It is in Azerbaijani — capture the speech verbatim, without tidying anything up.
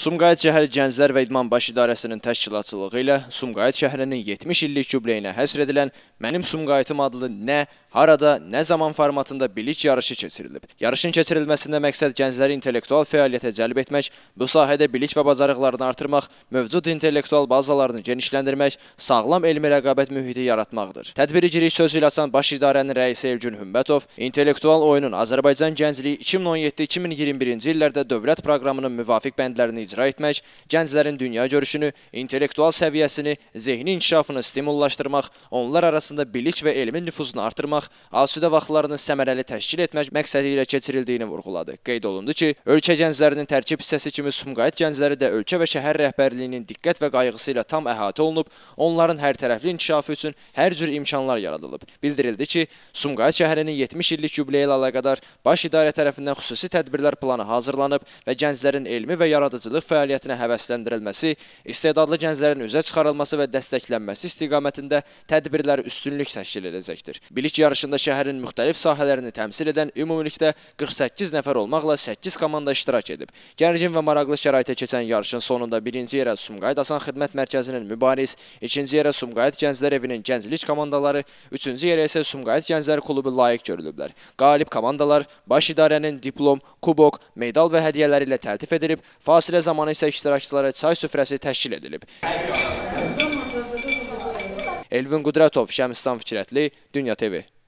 Sumqayıt şəhəri Gənclər və İdman Baş İdarəsinin təşkilatçılığı ilə Sumqayıt şəhərinin yetmiş illik yubileyinə həsr edilən Mənim Sumqayıtım adlı nə, harada, nə zaman formatında bilik yarışı keçirilib. Yarışın keçirilməsində məqsəd gəncləri intellektual fəaliyyətə cəlb etmək, bu sahədə bilik və bacarıqlarını artırmaq, mövcud intellektual bazalarını genişləndirmək, sağlam elmi rəqabət mühiti yaratmaqdır. Tədbiricilik sözü ilə açan Baş İdarənin rəisi Elgün Hümbətov, intellektual oyunun Azərbaycan gəncliyi iki min on yeddi iki min iyirmi birinci illərdə dövlət proqramının müvafiq bəndlərini icra etmək, gənclərin dünya görüşünü, intellektual səviyyəsini, zehni inkişafını stimullaşdırmaq, onlar arasında bilik və elmin nüfuzunu artırmaq, asudə vaxtlarını səmərəli təşkil etmək məqsədi ilə keçirildiyini vurğuladı. Qeyd olundu ki, ölkə gənclərinin tərkib hissəsi kimi Sumqayıt gəncləri də ölkə və şəhər rəhbərliyinin diqqət və qayğısı ilə tam əhatə olunub, onların hər tərəfli inkişafı üçün hər cür imkanlar yaradılıb. Bildirildi ki, Sumqayıt şəhərinin yetmiş illik yubileyi ilə əlaqədar Baş İdarə tərəfindən xüsusi tədbirlər planı hazırlanıb və gənclərin elmi və yaradıcılıq fəaliyyətinə həvəsləndirilməsi, istedadlı gənclərin üzə çıxarılması və dəstəklənməsi istiqamətində tədbirlər üstünlük təşkil edəcəkdir. Bilik yarışında şəhərin müxtəlif sahələrini təmsil edən ümumilikdə qırx səkkiz nəfər olmaqla səkkiz komanda iştirak edib. Gərgin və maraqlı şəraitə keçən yarışın sonunda birinci yerə Sumqayıt Asan Xidmət Mərkəzinin Mübariz, ikinci yerə Sumqayıt Gənclər Evinin gənclik komandaları, üçüncü yerə isə Sumqayıt Gənclər Klubu layiq görülüblər. Qalib komandalar Baş İdarənin diplom, kubok, medal və hədiyyələri ilə təltif edilib, fasilə zamanı isə iştirakçılara çay süfrəsi təşkil edilib. Elvin Qudratov, Şəmistan Fikrətli, Dünya T V.